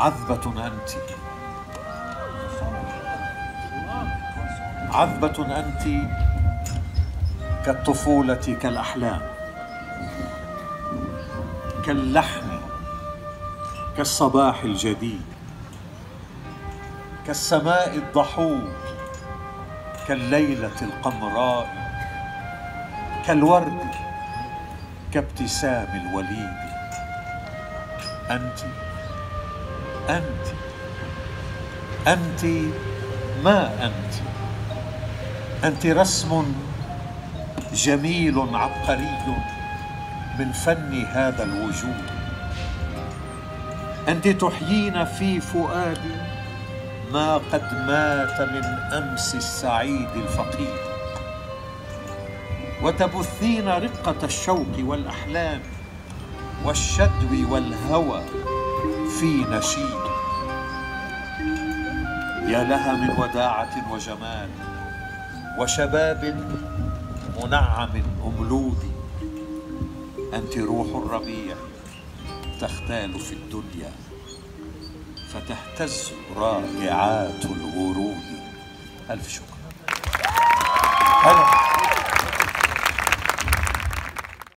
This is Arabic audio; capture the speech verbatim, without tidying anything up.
عذبة أنت، عذبة أنت كالطفولة كالأحلام، كاللحن كالصباح الجديد، كالسماء الضحوك، كالليلة القمراء، كالورد، كابتسام الوليد. أنت أنت أنت ما أنت أنت رسم جميل عبقري من فن هذا الوجود. أنت تحيين في فؤادي ما قد مات من أمس السعيد الفقيد، وتبثين رقة الشوق والأحلام والشدو والهوى في نشيد. يا لها من وداعة وجمال وشباب منعم أملود. أنت روح الربيع تختال في الدنيا فتهتز رائعات الورود. ألف شكر. هلا.